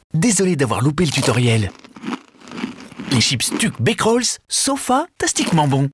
désolé d'avoir loupé le tutoriel. Les chips Tuc Beckrolls sont fantastiquement bons.